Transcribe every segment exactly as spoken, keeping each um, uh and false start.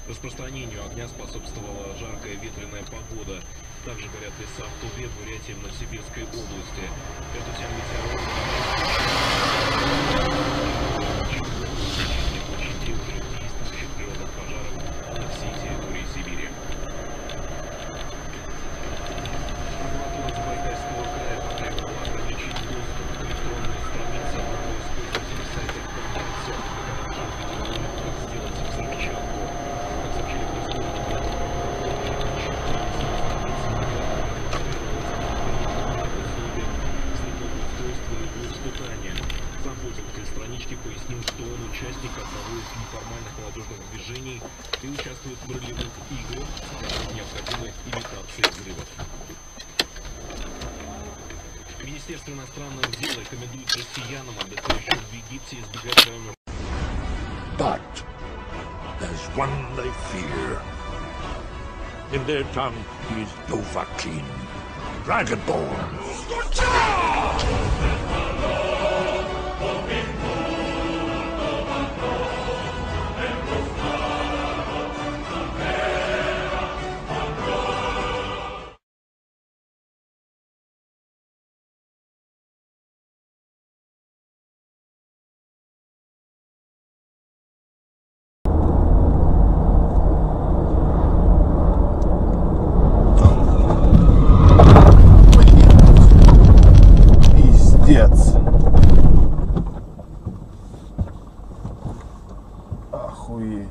Распространению огня способствовала жаркая ветреная погода. Также горят леса в Туве, Бурятии и в Новосибирской области. Эту тему метеорологи действующих природных пожаров на всей территории Сибири. Прокуратура Забайкальского края потребовала ограничить доступ к электронной странице одного из пользователей сайта compilation, как сделать взрывчатку. Как сообщили в Республике, сам пользователь странички пояснил, что он участник одного из неформальных молодежных движений и участвует в ролевых играх, в которых необходимы имитации взрывов. Министерство иностранных дел рекомендует россиянам, отдыхающим в Египте, избегать районов. But there's one they fear. In their tongue, he is Dovahkiin, Dragonborn. Охуеть.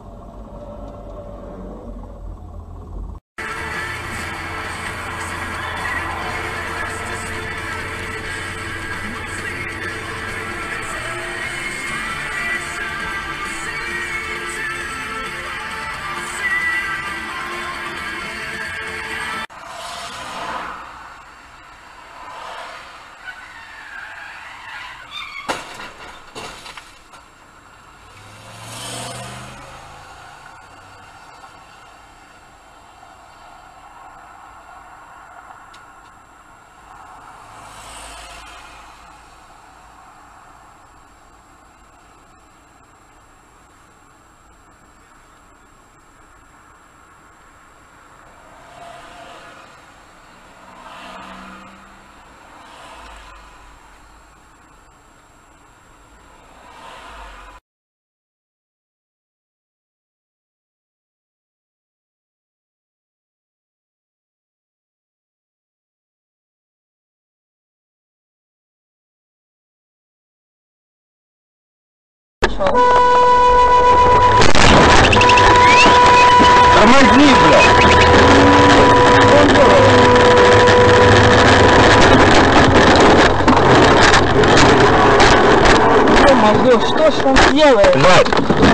Тормозни, блядь! Ё-моё, что ж он делает? Блядь!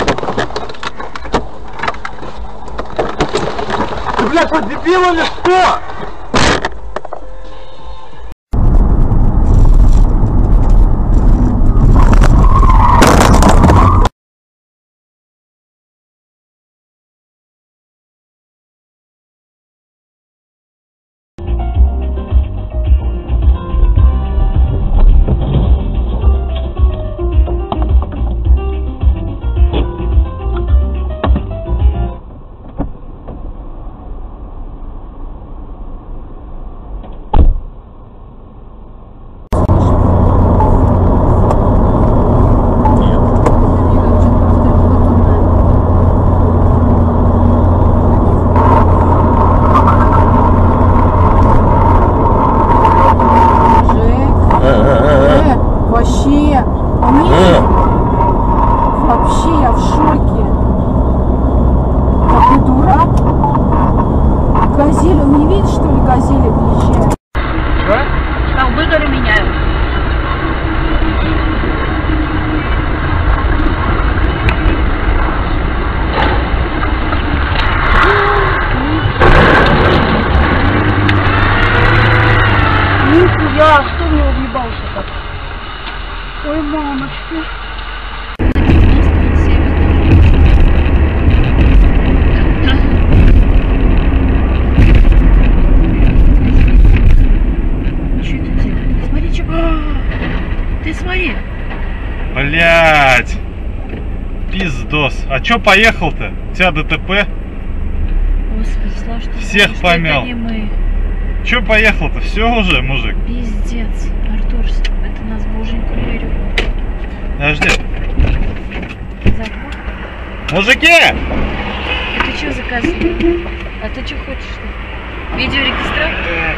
Ты, блядь, что, дебил или что? Ой, мамочки. Что это делает? Смотри, что... Ты смотри. Блять! Пизда. Дос, а чё поехал-то? У тебя ДТП? Господи, слава, что Всех что помял. это не мы. Чё поехал-то? Все уже, мужик? Пиздец. Артур, это нас боженьку верю. Подожди. Закон. Мужики! А ты что заказывал? А ты что хочешь? Видеорегистратор?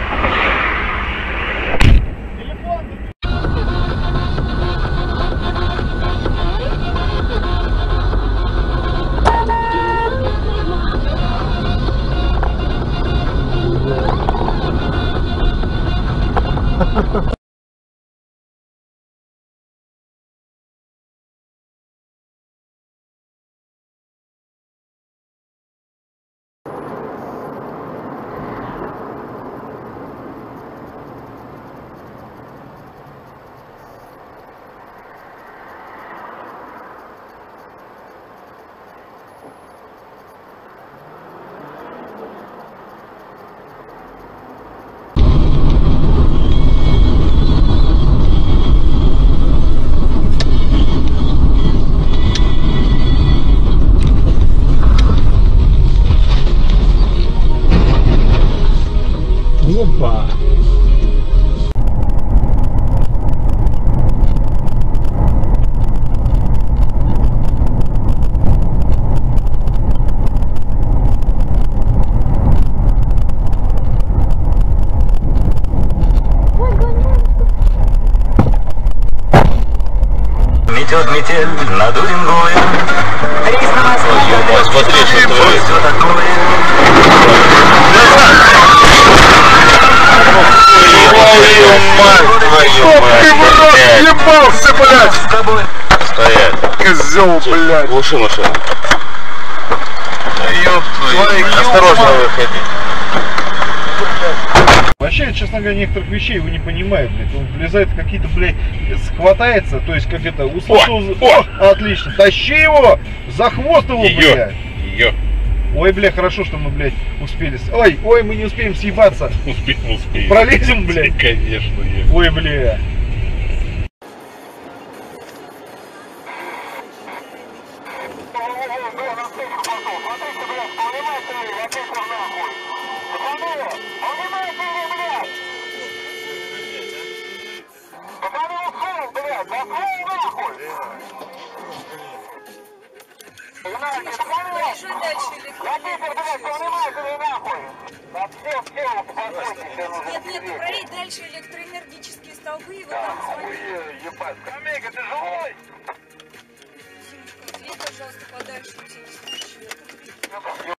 Опа! Метет метель над Уренгоем. Рейс на Москву. Смотри, что все такое. Твою мать, твою мать. Ты в рот ебался, блядь. Стоять. Козел, блядь. Глуши машину. Ёб твою. Осторожно выходи. Вообще, честно говоря, некоторых вещей его не понимает, блядь. Он влезает в какие-то, блядь, схватается, то есть как это, услышал... О, о! Отлично, тащи его! За хвост его, блядь! Ее. Ой, бля, хорошо, что мы, блядь, успели... Ой, ой, мы не успеем съебаться! Успеем, успеем. Пролезем, блядь! Конечно, я. Ой, бля! Нет, нет, проедь дальше электроэнергические столбы, и вот там звони. Омега, ты живой? Димочка, ответь, пожалуйста, подальше.